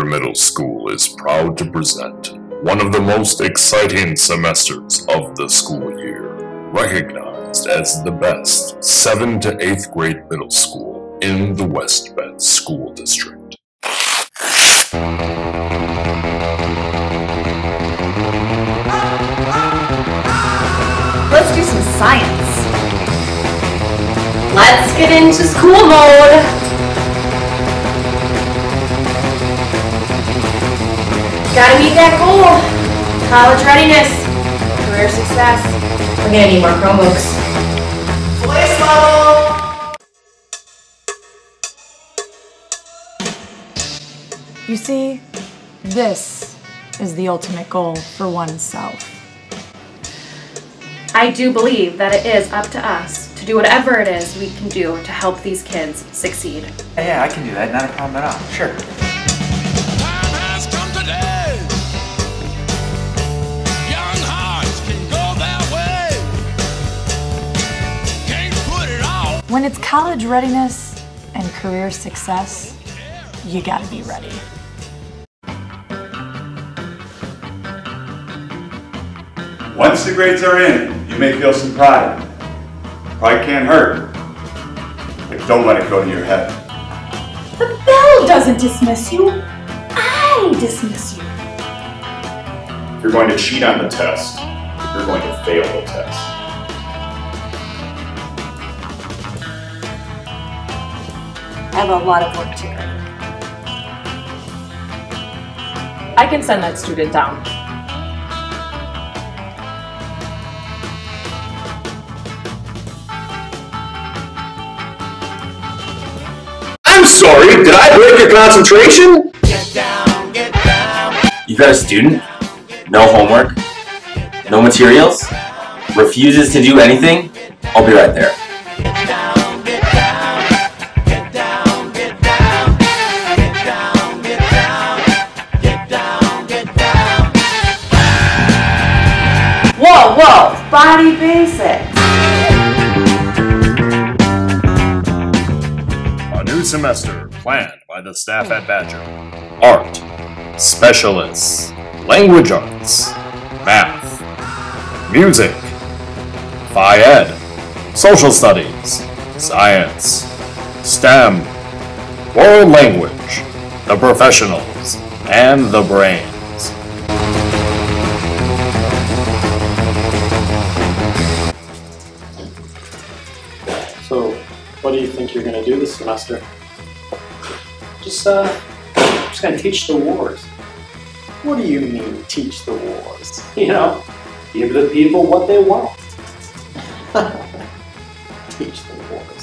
Middle School is proud to present one of the most exciting semesters of the school year, recognized as the best 7th to 8th grade middle school in the West Bend School District. Let's do some science. Let's get into school mode. Gotta meet that goal. College readiness. Career success. We're gonna need more Chromebooks. Voice level! You see, this is the ultimate goal for oneself. I do believe that it is up to us to do whatever it is we can do to help these kids succeed. Yeah, I can do that. Not a problem at all. Sure. When it's college readiness and career success, you gotta be ready. Once the grades are in, you may feel some pride. Pride can't hurt, but don't let it go to your head. The bell doesn't dismiss you. I dismiss you. If you're going to cheat on the test, you're going to fail the test. I have a lot of work to do. I can send that student down. I'm sorry, did I break your concentration? Get down, get down. You got a student? No homework? No materials? Refuses to do anything? I'll be right there. Get down, get down. Get down, get down. Get down, get down. Get down, get down. Whoa, whoa, body basics. A new semester planned by the staff at Badger. Art, specialists, language arts, math, music, Phi Ed, social studies, science, STEM, world language, the professionals, and the brains. So, what do you think you're going to do this semester? Just gonna teach the wars. What do you mean, teach the wars? You know, give the people what they want. Teach the wars.